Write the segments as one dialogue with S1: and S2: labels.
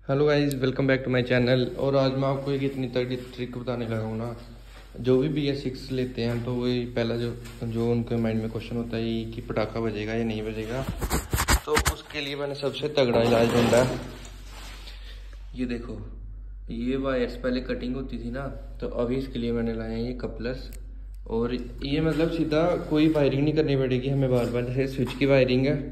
S1: Hello guys, welcome back to my channel. और आज मैं आपको एक इतनी तगड़ी ट्रिक बताने लगा हूँ ना। जो भी BS6 लेते हैं तो वही पहला जो उनके माइंड में क्वेश्चन होता है कि पटाखा बजेगा या नहीं बजेगा। तो उसके लिए मैंने सबसे तगड़ा इलाज ढूंढा है। ये देखो, ये वायर्स पहले कटिंग होती थी ना, तो अभी इसके लिए मैंने लाए हैं ये कपलर्स। और ये मतलब सीधा कोई वायरिंग नहीं करनी पड़ेगी हमें बार बार। जैसे स्विच की वायरिंग है,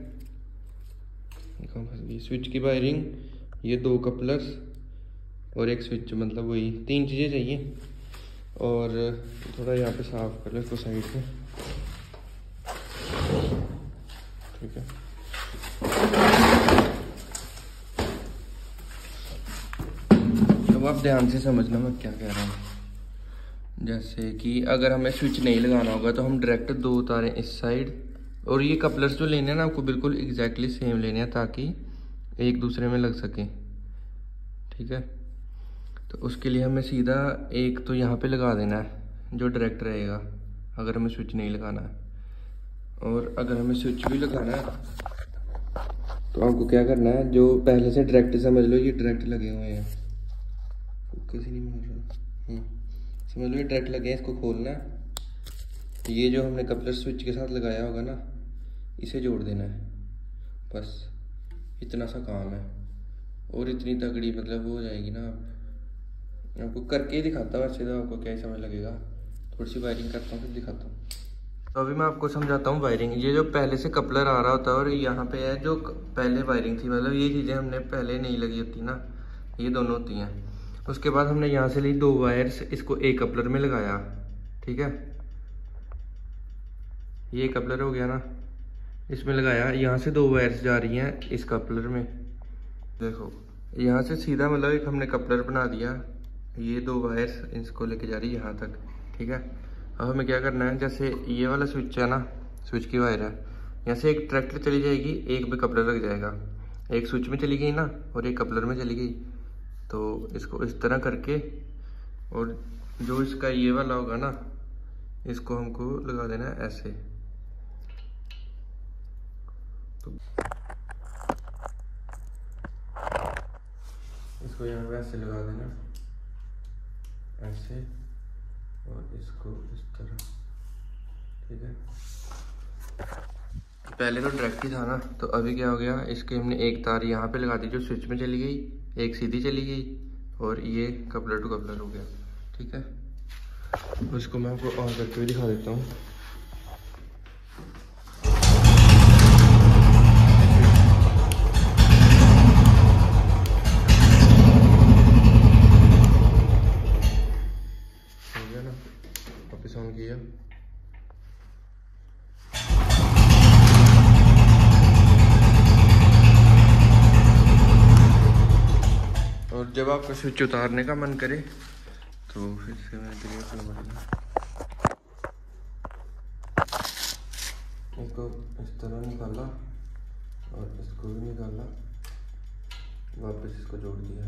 S1: स्विच की वायरिंग, ये 2 कपलर्स और एक स्विच, मतलब वही 3 चीज़ें चाहिए। और थोड़ा यहाँ पे साफ कर लो इसको साइड पे, ठीक है। अब आप ध्यान से समझना मैं क्या कह रहा हूँ। जैसे कि अगर हमें स्विच नहीं लगाना होगा तो हम डायरेक्ट 2 तारें इस साइड, और ये कपलर्स जो लेने हैं ना आपको बिल्कुल एग्जैक्टली सेम लेने हैं ताकि एक दूसरे में लग सके, ठीक है। तो उसके लिए हमें सीधा एक तो यहाँ पे लगा देना है जो डायरेक्ट रहेगा अगर हमें स्विच नहीं लगाना है। और अगर हमें स्विच भी लगाना है तो आपको क्या करना है, जो पहले से डायरेक्ट, समझ लो ये डायरेक्ट लगे हुए हैं, फोकस ही नहीं मार रहा, समझ लो ये डायरेक्ट लगे हैं। इसको खोलना है, ये जो हमने कपलर स्विच के साथ लगाया होगा ना, इसे जोड़ देना है। बस इतना सा काम है। और इतनी तगड़ी मतलब हो जाएगी ना। आपको करके ही दिखाता हूँ, वैसे तो आपको क्या ही समझ लगेगा। थोड़ी सी वायरिंग करता हूँ फिर दिखाता हूँ। तो अभी मैं आपको समझाता हूँ वायरिंग। ये जो पहले से कपलर आ रहा होता है और यहाँ पे है जो पहले वायरिंग थी, मतलब ये चीज़ें हमने पहले नहीं लगी होती ना, ये दोनों होती हैं। उसके बाद हमने यहाँ से ली 2 वायर्स, इसको एक कपलर में लगाया, ठीक है। ये कपलर हो गया ना, इसमें लगाया। यहाँ से 2 वायर्स जा रही हैं इस कपलर में, देखो यहाँ से सीधा, मतलब एक हमने कपलर बना दिया। ये 2 वायर्स इसको लेके जा रही है यहाँ तक, ठीक है। अब हमें क्या करना है, जैसे ये वाला स्विच है ना, स्विच की वायर है, यहाँ से एक ट्रैक्टर चली जाएगी, एक पे कपलर लग जाएगा। एक स्विच में चली गई ना और एक कपलर में चली गई। तो इसको इस तरह करके, और जो इसका ये वाला होगा ना, इसको हमको लगा देना है ऐसे। तो इसको यहाँ पे ऐसे लगा देना, ऐसे, और इसको इस तरह, ठीक है। पहले तो डायरेक्ट ही था ना, तो अभी क्या हो गया, इसके हमने एक तार यहाँ पे लगा दी जो स्विच में चली गई, एक सीधी चली गई, और ये कपलर टू कपलर हो गया, ठीक है। तो इसको मैं आपको ऑन करके भी दिखा देता हूँ। हो गया ना, वापस ऑन किया। और जब आपको स्विच उतारने का मन करे तो फिर से मैं इसको इस तरह निकाला और इसको भी निकाला, वापस इसको जोड़ दिया,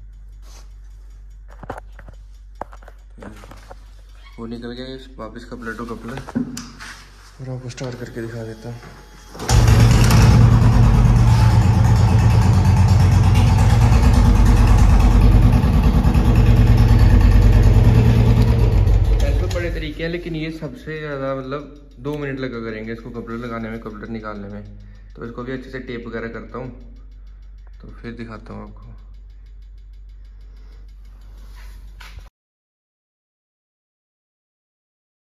S1: वो निकल गया वापस कपलर टू कपलर। और आपको स्टार्ट करके दिखा देता हूँ। तरीके हैं, लेकिन ये सबसे ज़्यादा मतलब 2 मिनट लगा करेंगे इसको कपलर लगाने में, कपलर निकालने में। तो इसको भी अच्छे से टेप वगैरह करता हूँ, तो फिर दिखाता हूँ आपको।